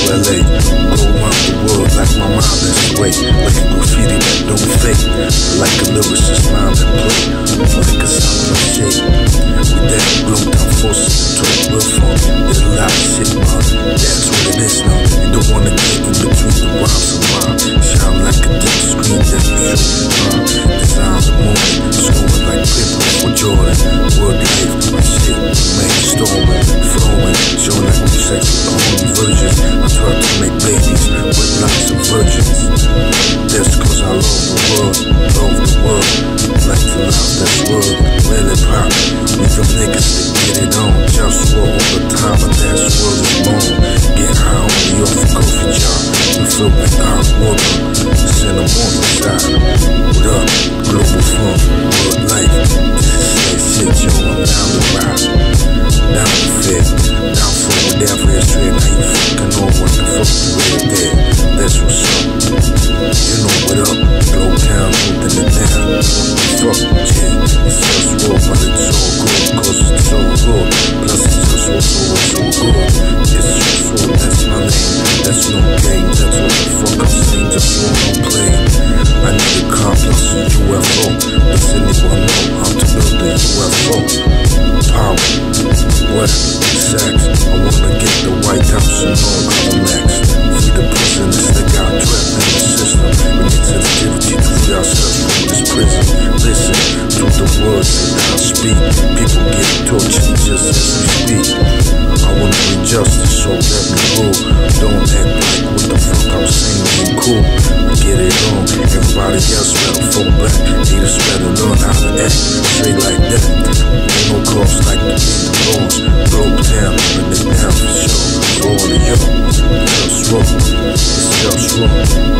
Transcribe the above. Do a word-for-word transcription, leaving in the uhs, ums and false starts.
L A. Go around the world like my mind is away. Like a graffiti that don't fake. Like a lyricist mind that play. Like a sound of shape. We that blow down forces to a real funk. There's a lot of shit, man. That's what it is now. You don't wanna get in between the rhymes of mine. Shine like a deep screen, that's the truth, uh. Design the moment, scoring like paper for Jordan. World life, my shit, man, storming, flowing. Showing like we sex with the holy virgins. I try to make babies with lots of virgins. That's cause I love the world, love the world. Like to love that world, really pop. Need them niggas to get it on. Just war all the time, and that's world is born. Get high on the off a coffee jar. We feel like hot water. Send them on the side. What up? Global funk, world life. This is that shit, yo, I'm down the ride. Down the fit, down for whatever is straight. Now you fucking know what the fuck you really did. That's what's up. You know what up? Glow town, moving it down. What the fuck, yeah. It's just war, but it's all good. Cause it's so good. Plus it's just war, so it's so good. It's just war, that's my name. That's no game, that's what the fuck I'm saying. Just war, no playing. I need a car plus a U F O. Does anyone know how to build a U F O? Power, what? Sex. I wanna get the White House and all our max. Free the prisoners that got trapped in the system. We need sensitivity to free ourselves from this prison. Listen to the words that I speak. People get tortured just as we speak. I wanna be justice, so let me rule. Don't act like what the fuck I'm saying ain't cool. I get it on, everybody else better fall back. Haters better learn how to act straight like that. Ain't no cause like to be the boss. Globe town, putting it down for sure. For all of y'all, just roll, it's just roll.